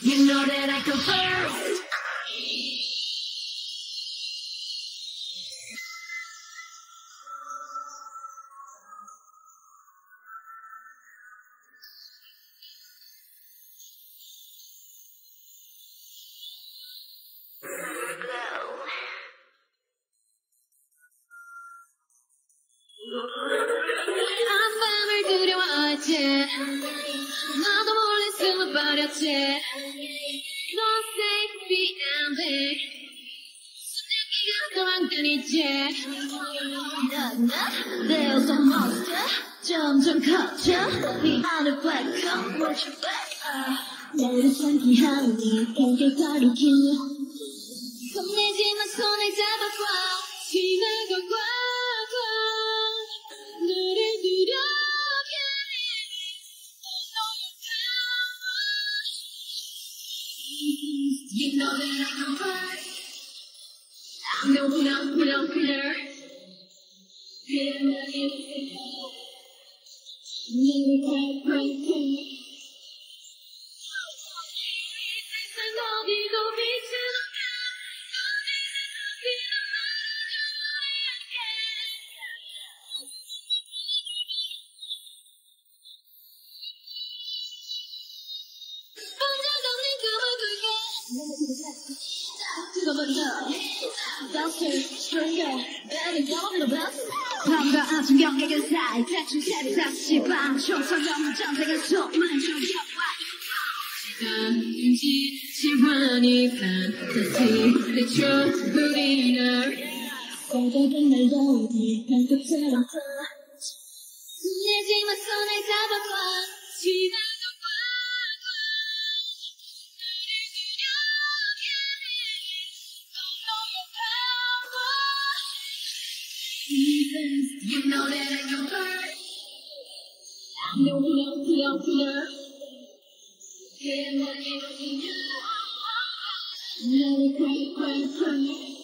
You know that I come first. 한밤을 두려워했지 나도 몰래 숨을 버렸지 Don't say be and be 수줍기가 도망다니지 There's a monster 점점 커져 이 하늘 black hole watch your back 너를 상기하니 고개 가리키 겁내지만 손을 잡아봐 지나가고 너를 두렵게 You know that I come first I'm the winner 내게 cry 세상 어디도 빛이 Faster, stronger, better, go the best. 밤과 아침 경계가 사이 대충 차례 다시 방 총선전 전쟁의 속만 좀 시간인지 시간이 판타지 비춰 우리는 쏟아진 날도 네 발톱처럼 내지만 손을 잡아봐 지나가 You know that I come first. I'm the winner. Getting money on you. Let it cry.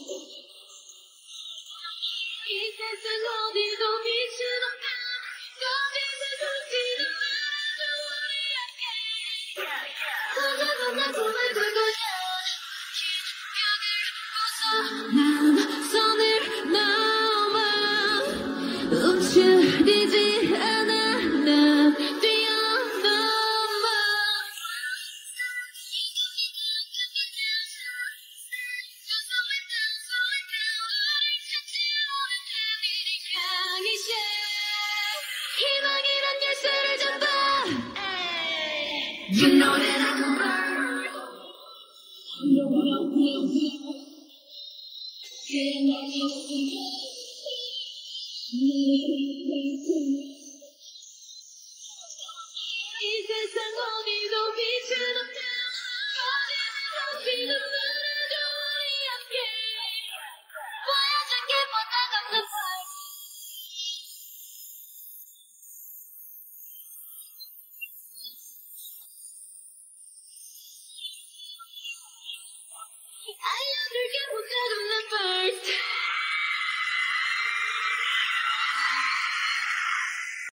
이 세상 어디도 빛은 없다. 거기서 숨지도 마주 우리 함께. 혼자만 나 꿈을 꿀 거야. 난 손을 넘어. 움츠리지 않아 난 뛰어넘어 강이시 희망이란 열쇠를 잡아 You know that I can burn 이 세상 어디도 빛은 없다 거짓말 없이도